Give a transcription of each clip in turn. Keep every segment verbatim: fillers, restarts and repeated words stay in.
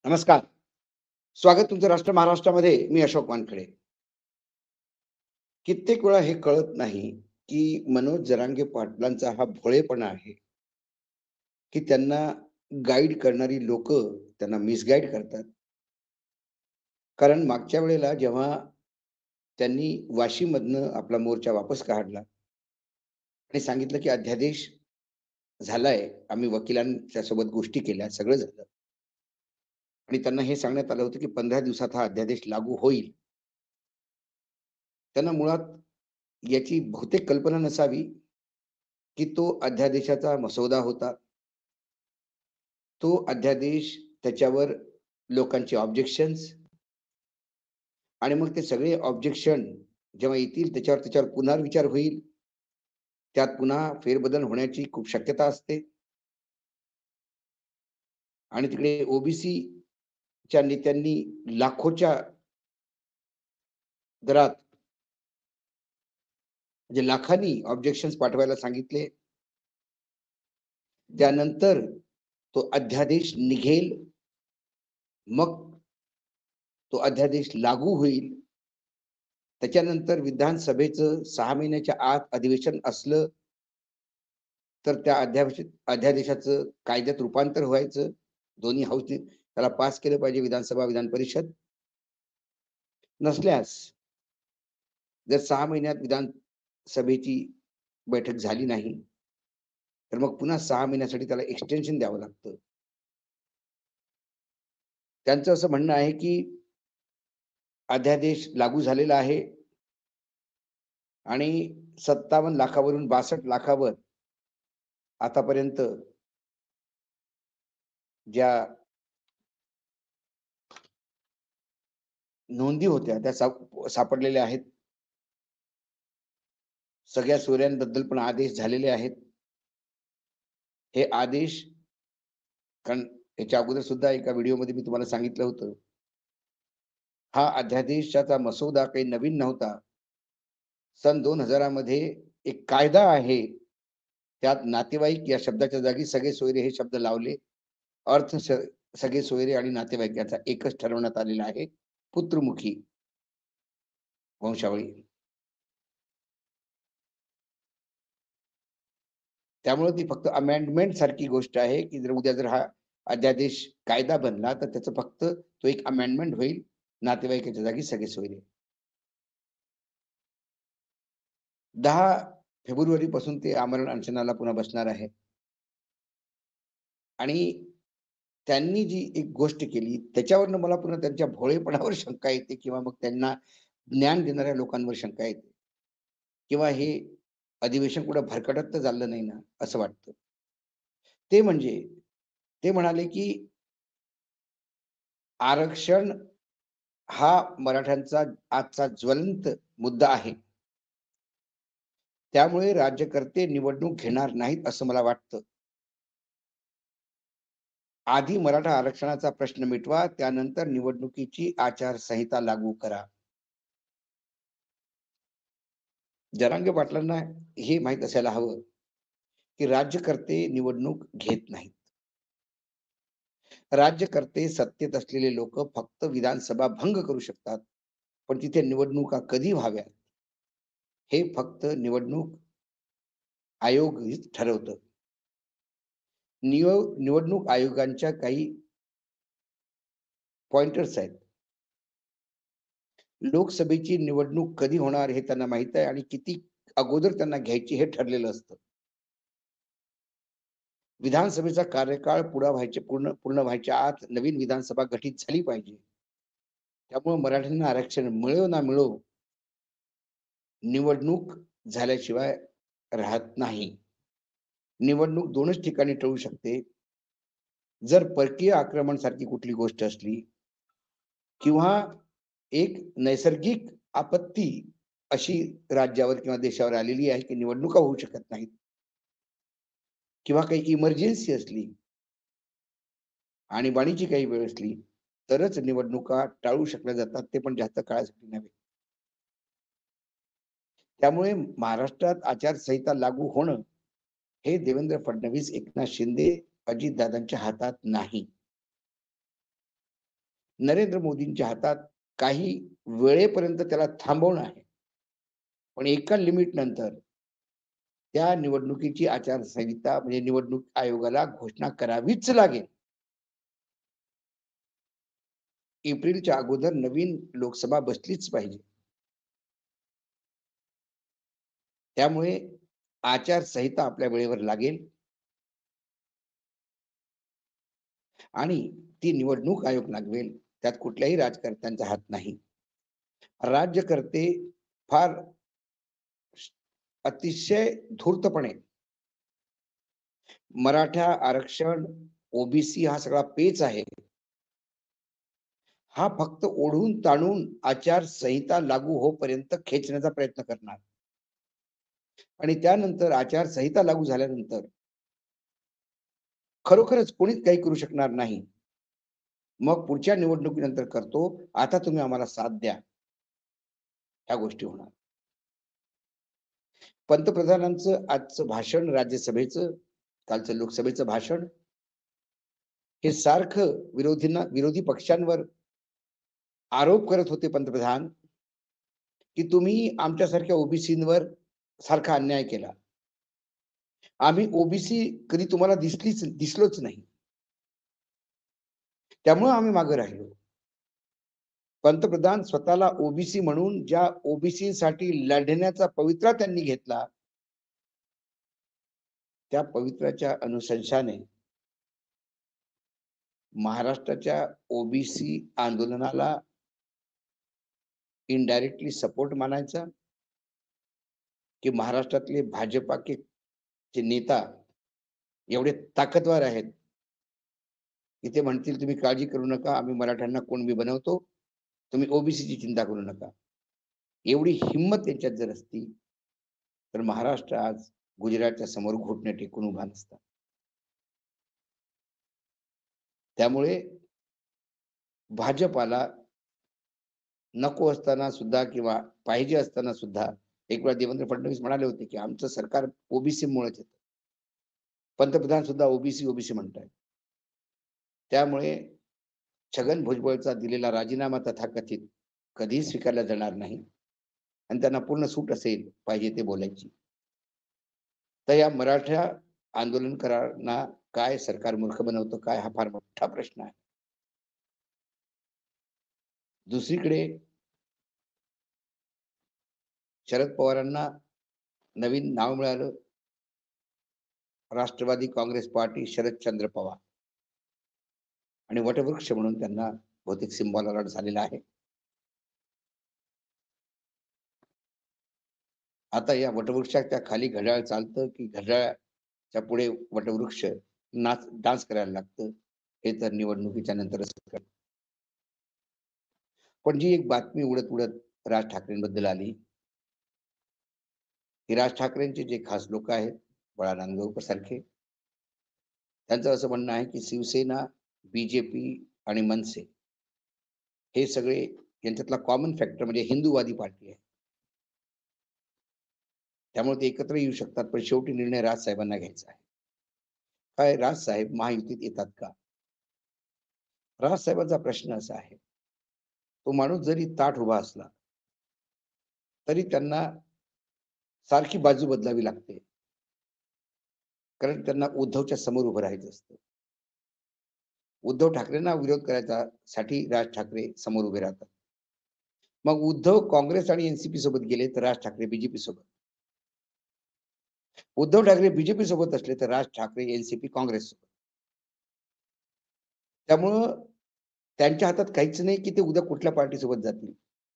नमस्कार. स्वागत तुमचं राष्ट्र महाराष्ट्रामध्ये. मी अशोक वानखडे. कित्येक वेळा हे कळत नाही, की मनोज जरांगे पाटलांचा हा भोळेपणा आहे, की त्यांना गाईड करणारी लोकं त्यांना मिसगाईड करतात. कारण मागच्या वेळेला जेव्हा त्यांनी वाशीमधनं आपला मोर्चा वापस काढला आणि सांगितलं, की अध्यादेश झालाय. आम्ही वकिलांच्या सोबत गोष्टी केल्या, सगळं झालं. आणि त्यांना हे सांगण्यात आलं होतं, की पंधरा दिवसात हा अध्यादेश लागू होईल. त्यांना मुळात याची बहुतेक कल्पना नसावी, की तो अध्यादेशाचा मसौदा होता. तो अध्यादेश, त्याच्यावर लोकांचे ऑब्जेक्शन्स आणि मग ते सगळे ऑब्जेक्शन जेव्हा येतील त्याच्यावर त्याच्यावर पुनर्विचार होईल. त्यात पुन्हा फेरबदल होण्याची खूप शक्यता असते. आणि तिकडे ओबीसीच्या नेत्यांनी लाखोच्या दरात म्हणजे लाखांनी ऑब्जेक्शन्स पाठवायला सांगितले. त्यानंतर तो अध्यादेश निघेल. मग तो अध्यादेश लागू होईल. त्याच्यानंतर विधानसभेचं सहा महिन्याच्या आत अधिवेशन असलं तर त्या अध्यावश अध्यादेशाचं कायद्यात रूपांतर व्हायचं. दोन्ही हाऊसने त्याला पास केलं पाहिजे विधानसभा, विधान परिषद. नसल्यास जर सहा महिन्यात विधानसभेची बैठक झाली नाही, तर मग पुन्हा सहा महिन्यासाठी त्याला एक्सटेन्शन द्यावं लागतं. त्यांचं असं म्हणणं आहे, की अध्यादेश लागू झालेला आहे आणि सत्तावन्न लाखावरून बासष्ट लाखावर आतापर्यंत ज्या नोंदी होत्या त्या साप सापडलेल्या आहेत. सगळ्या चोऱ्यांबद्दल पण आदेश झालेले आहेत. हे आदेश कारण याच्या अगोदर सुद्धा एका व्हिडिओमध्ये मी तुम्हाला सांगितलं होतं. हा अध्यादेशाचा मसौदा काही नवीन नव्हता. सन दोन हजार मध्ये एक कायदा आहे. त्यात नातेवाईक या शब्दाच्या जागी सगळे सोयरे हे शब्द लावले. अर्थ स सगळे सोयरे आणि नातेवाईक याचा एकच ठरवण्यात आलेला आहे. पुत्रमुखी वंशावळी. त्यामुळे ती फक्त अमेंडमेंट सारखी गोष्ट आहे, की जर उद्या जर हा अध्यादेश कायदा बनला, तर त्याचं फक्त तो एक अमेंडमेंट होईल. नातेवाईकाच्या जागी सगळे सोयरे. दहा फेब्रुवारी पासून ते आमरण अनशनाला पुन्हा बसणार आहे. आणि त्यांनी जी एक गोष्ट केली त्याच्यावरनं मला पुन्हा त्यांच्या भोळेपणावर शंका येते किंवा मग त्यांना ज्ञान देणाऱ्या लोकांवर शंका येते. किंवा हे अधिवेशन कुठं भरकटत तर चाललं नाही ना, असं वाटतं. ते म्हणजे ते म्हणाले, की आरक्षण हा मराठ्यांचा आजचा ज्वलंत मुद्दा आहे. त्यामुळे राज्यकर्ते निवडणूक घेणार नाहीत असं मला वाटतं. आधी मराठा आरक्षणाचा प्रश्न मिटवा, त्यानंतर निवडणुकीची आचारसंहिता लागू करा. जरांगे पाटलांना हे माहीत असायला हवं, की राज्यकर्ते निवडणूक घेत नाहीत. राज्यकर्ते सत्तेत असलेले लोक फक्त विधानसभा भंग करू शकतात. पण तिथे निवडणुका कधी व्हाव्यात, हे फक्त निवडणूक आयोग हेच ठरवतं. निव निवडणूक आयोगांच्या काही पॉइंटर्स आहेत. लोकसभेची निवडणूक कधी होणार हे त्यांना माहित आहे आणि किती अगोदर त्यांना घ्यायची हे ठरलेलं असतं. विधानसभेचा कार्यकाळ पुरा व्हायचे पूर्ण पूर्ण व्हायच्या आत नवीन विधानसभा गठीत झाली पाहिजे. त्यामुळे मराठ्यांना आरक्षण मिळो ना मिळो, निवडणूक झाल्याशिवाय राहत नाही. निवडणूक दोनच ठिकाणी टळू शकते. जर परकीय आक्रमण सारखी कुठली गोष्ट असली किंवा एक नैसर्गिक आपत्ती अशी राज्यावर किंवा देशावर आलेली आहे की निवडणुका होऊ शकत नाहीत. किंवा काही इमर्जन्सी असली आणीबाणीची काही वेळ असली, तरच निवडणुका टाळू शकल्या जातात, ते पण जास्त काळासाठी नव्हे. त्यामुळे महाराष्ट्रात आचारसंहिता लागू होणं, हे देवेंद्र फडणवीस, एकनाथ शिंदे, अजितदादांच्या हातात नाही. नरेंद्र मोदींच्या हातात काही वेळेपर्यंत त्याला थांबवणं आहे. पण एका लिमिट नंतर त्या निवडणुकीची आचारसंहिता म्हणजे निवडणूक आयोगाला घोषणा करावीच लागेल. एप्रिलच्या अगोदर नवीन लोकसभा बसलीच पाहिजे. त्यामुळे आचारसंहिता आपल्या वेळेवर लागेल आणि ती निवडणूक आयोग लागवेल. त्यात कुठल्याही राजकर्त्यांचा हात नाही. राज्यकर्ते फार अतिशय धूर्तपणे मराठा आरक्षण, ओबीसी हा सगळा पेच आहे. हा फक्त ओढून ताणून आचारसंहिता लागू होईपर्यंत खेचण्याचा प्रयत्न करणार. आणि त्यानंतर आचारसंहिता लागू झाल्यानंतर खरोखरच कोणीच काही करू शकणार नाही. मग पुढच्या निवडणुकीनंतर करतो, आता तुम्ही आम्हाला साथ द्या. ह्या गोष्टी होणार. पंतप्रधानांचं आजचं भाषण राज्यसभेचं, कालचं लोकसभेचं भाषण हे सारखं विरोधींना विरोधी पक्षांवर आरोप करत होते पंतप्रधान, की तुम्ही आमच्यासारख्या ओबीसींवर सारखा अन्याय केला. आम्ही ओबीसी कधी तुम्हाला दिसलीच दिसलोच नाही. त्यामुळे आम्ही मागे राहिलो. पंतप्रधान स्वतःला ओबीसी म्हणून ज्या ओबीसीसाठी लढण्याचा पवित्रा त्यांनी घेतला, त्या पवित्राच्या अनुशंसाने महाराष्ट्राच्या ओबीसी आंदोलनाला इनडायरेक्टली सपोर्ट मानायचा, की महाराष्ट्रातले भाजपा के चे नेता एवढे ताकदवार आहेत, की ते म्हणतील तुम्ही काळजी करू नका, आम्ही मराठ्यांना कुणबी बनवतो, तुम्ही ओबीसीची चिंता करू नका. एवढी हिंमत त्यांच्यात जर असती, तर महाराष्ट्र आज गुजरातच्या समोर घुटणे टेकून उभा नसता. त्यामुळे भाजपाला नको असताना सुद्धा किंवा पाहिजे असताना सुद्धा एक वेळा देवेंद्र फडणवीस म्हणाले होते, की आमचं सरकार ओबीसीमुळेच येतं. पंतप्रधान सुद्धा ओबीसी ओबीसी म्हणतायत. त्यामुळे छगन भुजबळचा दिलेला राजीनामा तथाकथित कधीही स्वीकारला जाणार नाही आणि त्यांना पूर्ण सूट असेल पाहिजे ते बोलायची. तर या मराठा आंदोलनकारांना काय सरकार मूर्ख बनवतं काय हा फार मोठा प्रश्न आहे. दुसरीकडे शरद पवारांना नवीन नाव मिळालं. राष्ट्रवादी काँग्रेस पार्टी शरदचंद्र पवार आणि वटवृक्ष म्हणून त्यांना बहुतेक सिंबॉल अलॉट झालेला आहे. आता या वटवृक्षाच्या खाली घड्याळ चालतं की घड्याळाच्या पुढे वटवृक्ष नाच डान्स करायला लागतं हे तर निवडणुकीच्या नंतरच कळतं. पण जी एक बातमी उडत उडत राज ठाकरेंबद्दल आली, की राज ठाकरेंचे जे खास लोक आहेत बळा नांदगावकर सारखे, त्यांचं असं म्हणणं आहे की शिवसेना, बीजेपी आणि मनसे हे सगळे यांच्यातला कॉमन फॅक्टर म्हणजे हिंदूवादी पार्टी आहे. त्यामुळे ते एकत्र येऊ शकतात, पण शेवटी निर्णय राजसाहेबांना घ्यायचा आहे. काय राजसाहेब महायुतीत येतात का? राजसाहेबांचा प्रश्न असा आहे, तो माणूस जरी ताठ उभा असला तरी त्यांना सारखी बाजू बदलावी लागते, कारण त्यांना उद्धवच्या समोर उभं राहायचं असतं. उद्धव ठाकरेंना विरोध करायचा साठी राज ठाकरे समोर उभे राहतात. मग उद्धव काँग्रेस आणि एनसीपी सोबत गेले तर राज ठाकरे बीजेपी सोबत. उद्धव ठाकरे बीजेपी सोबत असले तर राज ठाकरे एनसीपी काँग्रेस सोबत. त्यामुळं त्यांच्या हातात काहीच नाही की ते उद्या कुठल्या पार्टी सोबत जातील.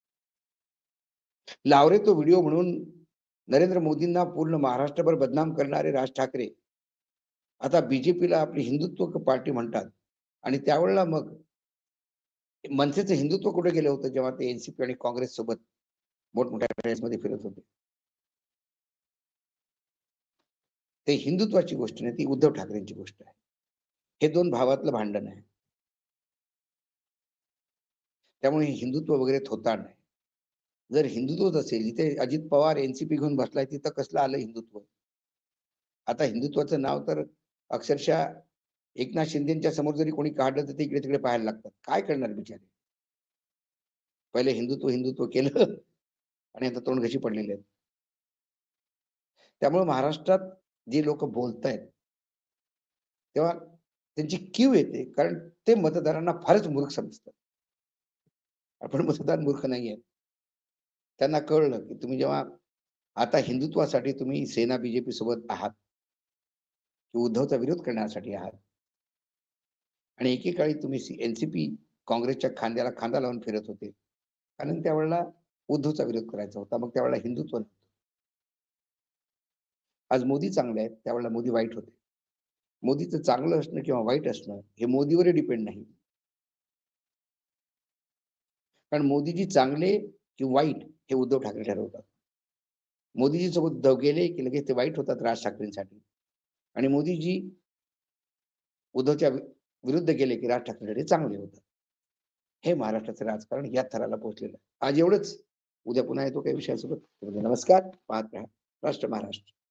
लावरे तो व्हिडिओ म्हणून नरेंद्र मोदींना पूर्ण महाराष्ट्रभर बदनाम करणारे राज ठाकरे आता बीजेपीला आपली हिंदुत्व पार्टी म्हणतात आणि त्यावेळेला मग मनसेचं हिंदुत्व कुठे गेलं होतं जेव्हा ते एनसीपी आणि काँग्रेस सोबत मोठमोठ्या रेसमध्ये फिरत होते. ते हिंदुत्वाची गोष्ट नाही, ती उद्धव ठाकरेंची गोष्ट आहे. हे दोन भावातलं भांडण आहे. त्यामुळे हिंदुत्व वगैरे थोतांड आहे. जर हिंदुत्वच असेल, जिथे अजित पवार एनसीपी घेऊन बसलाय तिथं कसलं आलं हिंदुत्व? आता हिंदुत्वाचं नाव तर अक्षरशः एकनाथ शिंदेच्या समोर जरी कोणी काढलं तर ते इकडे तिकडे पाहायला लागतात. काय करणार बिचारे? पहिले हिंदुत्व, हिंदुत्व केलं आणि आता तोंडघशी पडलेले आहेत. त्यामुळे महाराष्ट्रात जी लोकं बोलतायत तेव्हा त्यांची कीव येते. कारण ते मतदारांना फारच मूर्ख समजतात. आपण मतदार मूर्ख नाहीये. त्यांना कळलं, की तुम्ही जेव्हा आता हिंदुत्वासाठी तुम्ही सेना बी-जे-पी सोबत आहात. की उद्धवचा विरोध करण्यासाठी आहात. आणि एकेकाळी तुम्ही सी एन-सी-पी काँग्रेसच्या खांद्याला खांदा लावून फिरत होते. कारण त्यावेळेला उद्धवचा विरोध करायचा होता. मग त्यावेळेला हिंदुत्व नव्हतं. आज मोदी चांगले आहेत, त्यावेळेला मोदी वाईट होते. मोदीचं चांगलं असणं किंवा वाईट असणं हे मोदीवरही डिपेंड नाही. कारण मोदीजी चांगले की वाईट हे उद्धव ठाकरे ठरवतात. मोदीजी सोबत उद्धव गेले की लगेच ते वाईट होतात राज ठाकरेंसाठी आणि मोदीजी उद्धवच्या वि विरुद्ध गेले की राज ठाकरेंसाठी चांगले होतात. हे महाराष्ट्राचं राजकारण या थराला पोहोचलेलं आहे. आज एवढंच. उद्या पुन्हा येतो काही विषयासोबत. नमस्कार. पाहत रहा राष्ट्र महाराष्ट्र.